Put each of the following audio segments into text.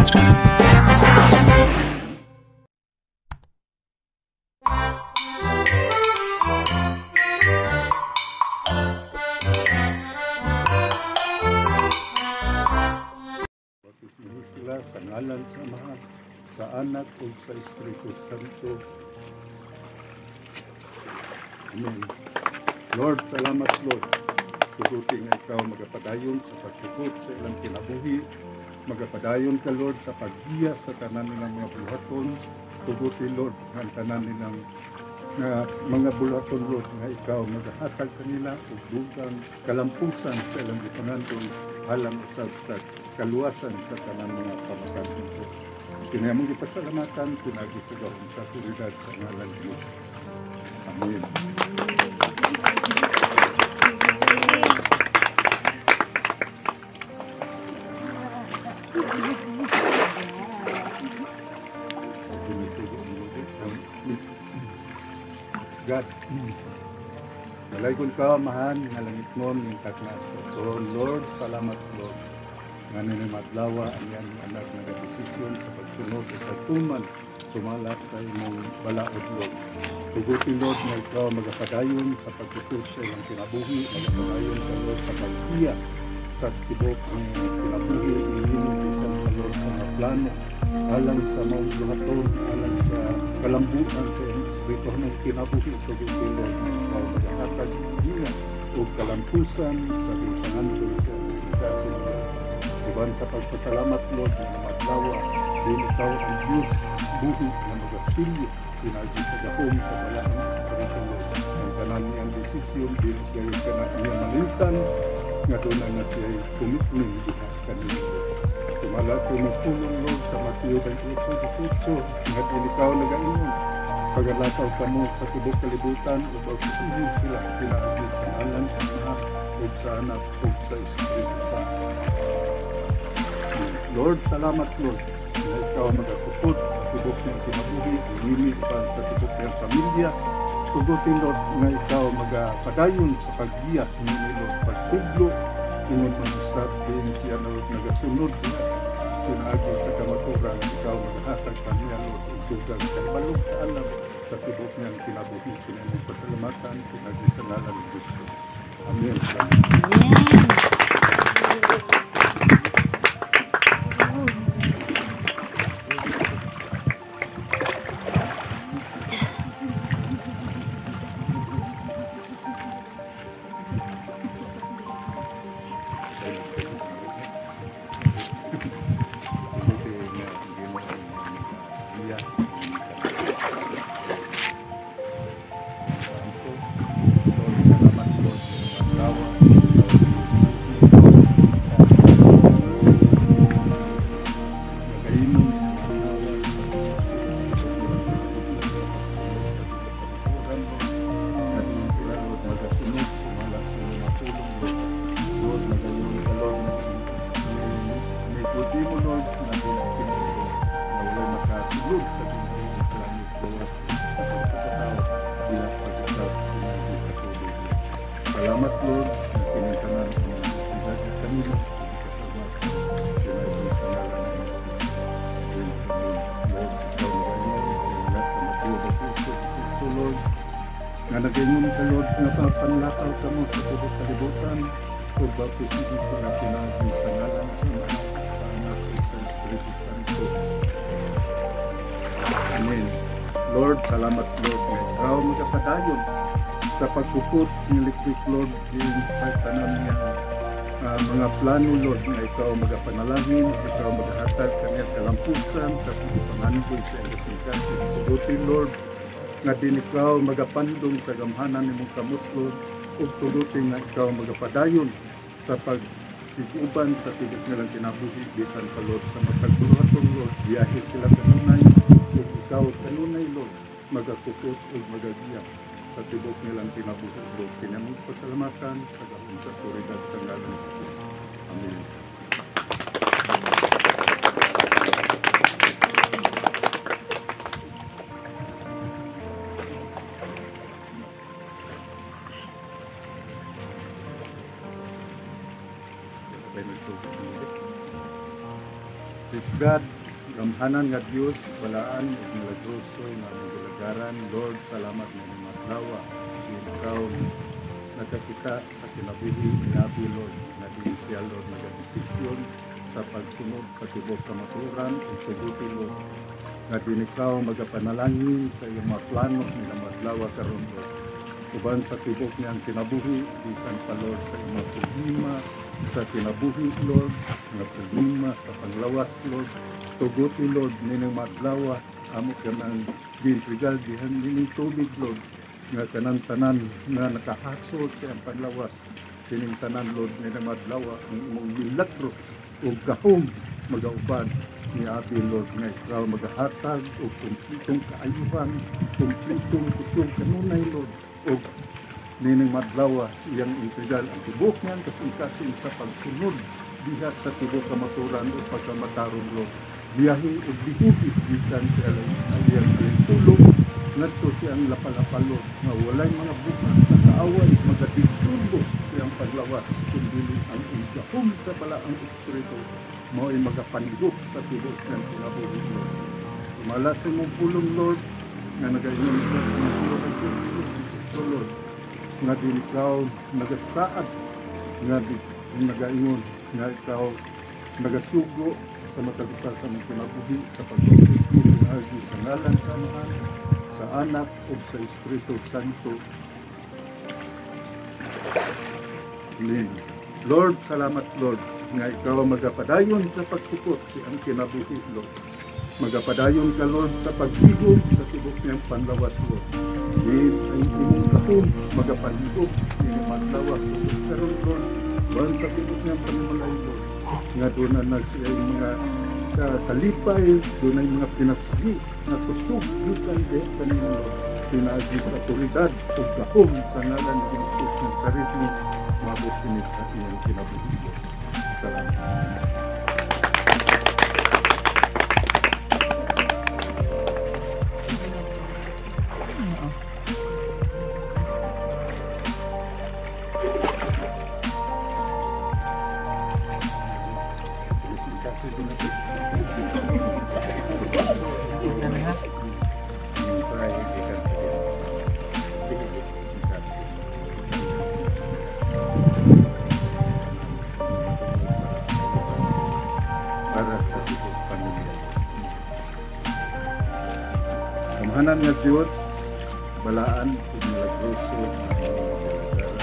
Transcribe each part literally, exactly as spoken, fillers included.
Sila sa ngalan sa Ama, sa Anak o sa Espiritu Santo. Amen. Lord, salamat Lord. Tuguti nga ikaw magapadayon sa pagtugot sa ilang kinabuhi. Magapadayon ka Lord sa paggiya sa tanan nilang mga buluhaton. Tuguti Lord ang tanan nilang nga mga buluhaton Lord nga ikaw magahatag kanila ug dugang kalampusan sa ilang gipanandon alang usab sa kaluwasan sa tanan mga pamakanon ko. Kinayamong ipasalamatan, pinagi sa gawin sa turidad sa ngalan ng Diyos. Amen. God, nalaykon ka, mahan, nalangit mo, ng taknas ko. Lord, salamat Lord. Nga nila matlawa ang yan anak na desisyon sa pagsunod at pagtuman sumalat sa imong balaod Lord. Tugutin Lord na ikaw magapadayon sa pagtutok sa ilang kinabuhi, magapadayon sa Lord sa paghiya sa tibok ng kinabuhi, ilinom isang sa Lord sa mga plano, alang sa mga luhaton, alang sa kalambutan sa espiritu ng kinabuhi. Tugutin Lord na ikaw magahatag hiya o kalampusan sa pangandoy sa kasi Iban sa pagpasalamat Lord na matlawa, din ikaw ang Diyos buhi na magasilyo, pinagi sa gahom sa balaan sa Espiritu Lord. Ang tanan niyang desisyon, din kayo ka na iyang malintan, nga doon na siya'y commitment diha kanina. Tumala sa imong pulong Lord sa Mateo twenty-eight eighteen, nga din ikaw nag-aingon, pagalataw ka mo sa tibok kalibutan, o pagsusuhin sila, pinagi sa ngalan sa Ama, o sa Anak, o sa Espiritu Santo. Lord, salamat Lord, na ikaw magakupot sa tibok ng kinabuhi, umili pa sa tibok ng pamilya. Tugutin Lord na ikaw magapadayon sa paggiya, umili Lord, pagtuglo, ingon mag-start din siya Lord, nagasunod siya, pinagi sa kamaturan, ikaw magahatag kanya Lord, utugan sa ibalong kaalam sa tibok ng kinabuhi, pinamong pasalamatan, pinagi sa ngalan ng Diyos. Amen. Amen. Salamat Lord, pinagkanan ng mga pinagkanan kanina. Lord, nga nag-ingon ka Lord, nga panlakaw ka mo sa tubok kalibutan, o baptismo sila pinagin sa ngalan sa mga anak sa Espiritu Santo. Amen. Lord, salamat Lord, nga ikaw magapadayon sa pagpuput ng electric Lord din sa tanan niya uh, mga plano Lord na ikaw magapanalangin, ikaw magahatag kanya kalampusan sa pagpangandoy sa elektrikan sa tugutin Lord nga din ikaw magapandong sa gamhanan ni mong kamot Lord ug tugutin nga ikaw magapadayon sa pag-iguban sa tibok nilang kinabuhi bisan pa Lord sa matagbuhaton Lord biyahe sila kanunay ug ikaw kanunay Lord magakupot ug magagiya sa tibok nilang kinabuhi Lord. Kinamong pasalamatan sa gahom sa turidad sa ngalan ng Diyos. Amen. Praise God. gamhanan nga Dios balaan ug milagroso nga magilagaran. Lord, salamat nga matlawa ikaw nakakita sa kinabuhi inabi Lord nga di siya Lord nagadesisyon sa pagsunod sa tibok kamaturan ug suguti Lord nga din ikaw magapanalangin sa iyong mga plano nga matlawa karon Lord. Uban sa tibok niyang kinabuhi bisan pa Lord sa iyong mga problema sa kinabuhi Lord, nga problema sa panglawas Lord. Tuguti Lord nining madlawa amo kanang gintrigal dihan nining tubig Lord nga kanang tanan nga nakahasol sa ang panglawas kining tanan Lord nining madlawa ang imong milagro ug gahom magauban ni abi Lord nga ikaw magahatag og kumpletong kaayuhan, kumpletong kusog kanunay Lord ug nining madlawa iyang integral ang tibok niyan kasing-kasing sa pagsunod diha sa tibok kamaturan o pagkamatarong Lord. Biyahe o bihubit bisan sa iyang tulong ngadto siyang lapalapa Lord nga walay mga bukas na kaaway magadisturbo siyang paglawas kundi ang igahom sa balaang espiritu mao'y magapanigop sa tibok niyang kinabuhi Lord. Umala sa imong pulong Lord nga nagaingon sa mga Lord nga din ikaw nagasaad nga din nagaingon nga ikaw nagasugo sa matag usa sa mga kinabuhi sa pagbautismo pinagi sa ngalan sa Amahan, sa Anak ug sa Espiritu Santo. Amen. Lord, salamat Lord nga ikaw magapadayon sa pagtukot si ang kinabuhi Lord. Magapadayon ka Lord sa paghigog sa tibok niyang panlawas Lord. Din ang imong kahom magapanhigog ni manlawas karon Lord. Ban sa tibok niyang panmalay Lord. Nga doon na siya yung mga uh, kalipay, doon na yung mga pinasagi na kusog yukan de kanina Lord. Pinagi sa otoridad o kahom sa ngalan ng Jesus ng sarili mabusinis sa iyong kinabuhi Lord. Salamat. Amahanan nga Diyos, balaan ug milagroso nga magalaran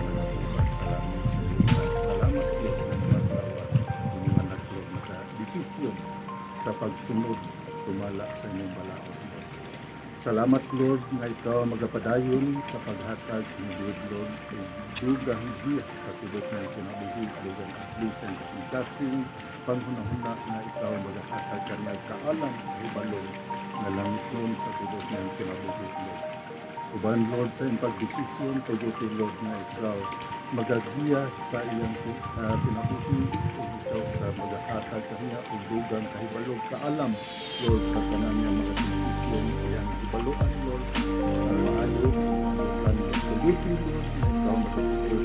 salamat Diyos nga maglawa ug managlo sa desisyon sa pagsunod sumala sa inyong balaod. Salamat Lord nga ikaw magapadayon sa paghatag ng Lord Lord ug dugang diya sa tibok ng kinabuhi dugang aslisan sa kasing panghunahuna nga ikaw maghatag kanay kaalam ibalong nga langson sa tibok ng kinabuhi Lord. Uban Lord sa iyong pagdesisyon tuguti Lord nga ikaw magagiya sa iyang uh, kinabuhi ug ikaw sa maghatag kaniya ug dugang kahibalog kaalam Lord sa tanan nga mga desisyon iyang ibaluan Lord ang maayo ang tuguti Lord nga ikaw magatutuloy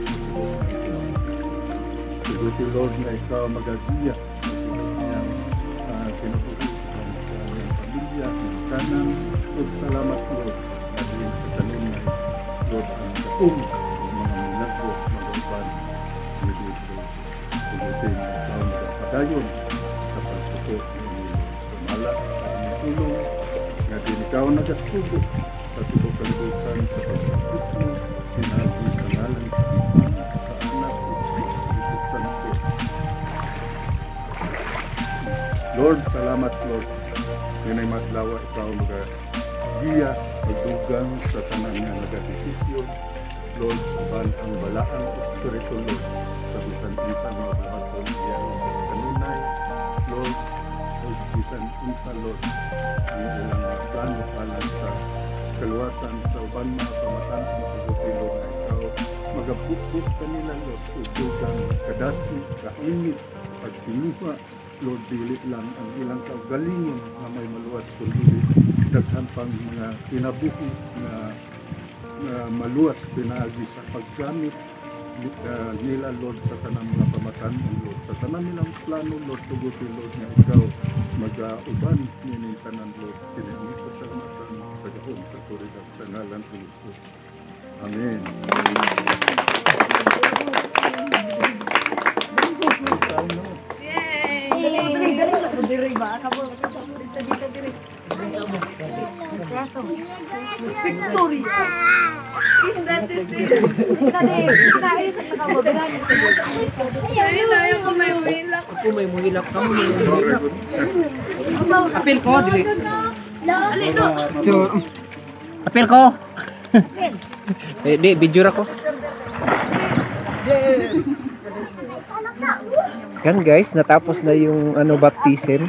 tuguti Lord nga ikaw magagiya iyang uh, kinabuhi sa iyang pamilya iyang tanan ug salamat Lord at din sa tanin nga Lord ang kaung mga milagro magaban ni Lord tuguti nga ikaw magapadayon sa pagsuko sumala sa inyong tulong nga din ikaw nagasugo sa tibok kalibutan sa pagbautismo pinagi sa ngalan sa Anak ug sa Espiritu Santo. Lord, salamat Lord. Yun ay matlawa ikaw magagiya magdugang sa tanan nga nagadesisyon Lord, uban ang balaan Espiritu Lord sa bisan-bisan mga buhaton iyang kanunay Lord o bisan unsa Lord ang ilang mga plano alang sa kaluwasan sa uban mga pamatan sa masaguti Lord na ikaw magabukbuk kanila Lord ug dugang kadasi kainit pagtinuha Lord dili lang ang ilang kaugalingon na may maluwas kundi daghan pang mga kinabuhi na na maluwas pinagi sa paggamit uh, nila, Lord, sa tanang mga pamatan, Lord, sa tanang nilang plano, Lord, tugutin, Lord, na ikaw mag-uban nining tanan, Lord, kinimit ko sa matan, sa gahom, sa turidad, sa ngalan ni Jesus. Amen. Diri ba? Kamu dito dito diri. Victoria. Is that it? Tadi, tayo sa kamu berani. Ayo ayo ko may muhilak. Ako may muhilak kamu may muhilak. Apil ko dili. Alito. Apil ko. Eh di video ra ko. Yan guys, natapos na yung ano baptism.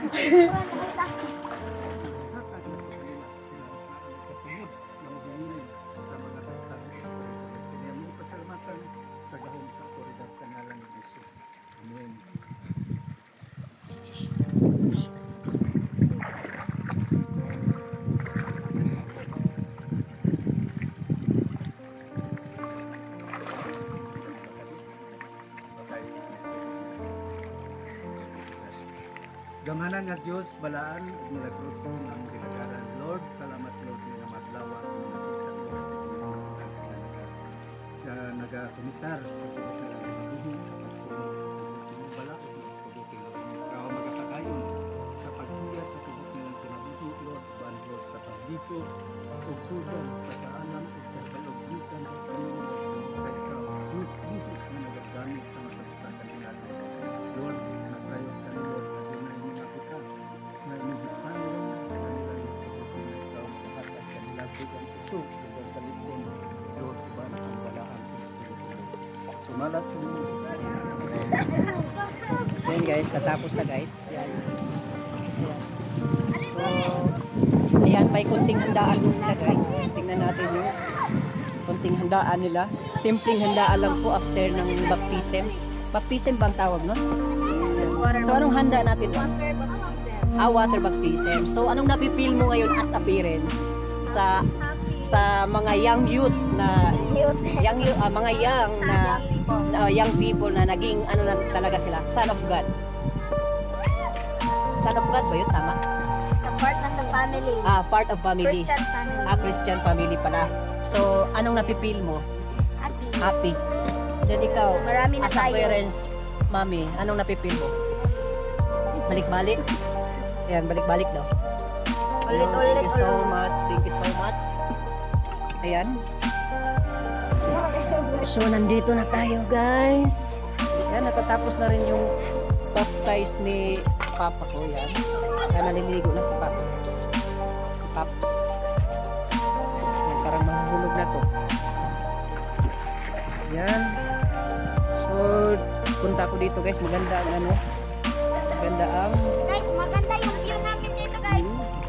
Gamanan nga Diyos, balaan, milagros ng ginagaran. Lord, salamat Lord, nga madlawa, nakita Lord, na nagatumitar sa tubok na nabihi, sa pagsunod sa tubok ng bala, at magtubuti Lord. Ikaw magasakayon sa pagkuya sa tubok ng kinabuhi, Lord, ban Lord, sa pagdito, ugtugan, sa kaanan, at sa kalugbukan, sa kanila, sa ikaw, Diyos, Diyos, na nagagamit sa matasakan natin. Lord, nasayon ka Lord, na inibistan nila na kanila yung pagkakutin na ikaw at at kanila bigang ito bigang kalipon Lord, iban ang balaan sumalat sa mga Yan guys, natapos na guys. Yan. So, ayan, may kunting handaan po sila guys. Tingnan natin yung kunting handaan nila. Simpleng handaan lang po after ng baptism. Baptism bang tawag, no? So, anong handa natin? Ah, water baptism. So, anong napipil mo ngayon as a parent sa sa mga young youth na young youth, uh, mga young na uh, young people na naging ano na talaga sila, son of God. Son of God ba yun? Tama? The part na sa family. Ah, part of family. Christian family. Ah, Christian family pala. So, anong napipil mo? Happy. Happy. Then ikaw, Marami na as a tayo. parents, mami, anong napipil mo? Balik-balik? Ayan, balik-balik daw. Ulit-ulit. Thank you so much. Thank you so much. Ayan. So, nandito na tayo, guys. Ayan, natatapos na rin yung baptize ni Papa ko. Yan. Kaya naliligo na si Paps. Si Paps. Ayan, parang mahulog na to. Ayan. So, punta ako dito, guys. Maganda ang ano. Maganda ang Guys, maganda yung view namin dito, guys.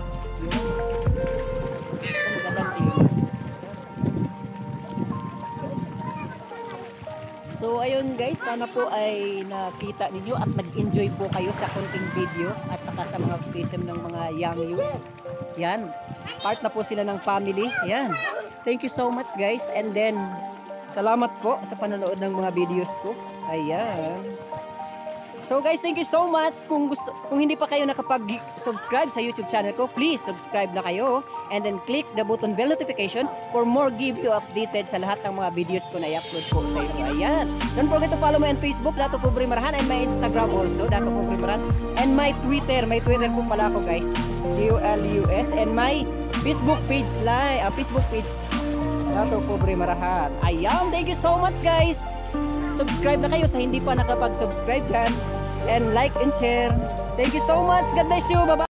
So ayun guys, sana po ay nakita ninyo at nag-enjoy po kayo sa konting video at saka sa mga baptism ng mga young youth. Yan, part na po sila ng family. Yan, thank you so much guys, and then salamat po sa panonood ng mga videos ko. Ayan. So guys, thank you so much. Kung gusto, kung hindi pa kayo nakapag-subscribe sa YouTube channel ko, please subscribe na kayo and then click the button bell notification for more give you updated sa lahat ng mga videos ko na i-upload po sa inyo. Ayan. Don't forget to follow me on Facebook, Dato Pobre Marahan, and my Instagram also, Dato Pobre Marahan, and my Twitter. May Twitter po pala ako guys, D U L U S, and my Facebook page live, uh, Facebook page, Dato Pobre Marahan. Ayan. Thank you so much guys. Subscribe na kayo sa hindi pa nakapag-subscribe dyan. And like and share. Thank you so much. God bless you. Bye-bye.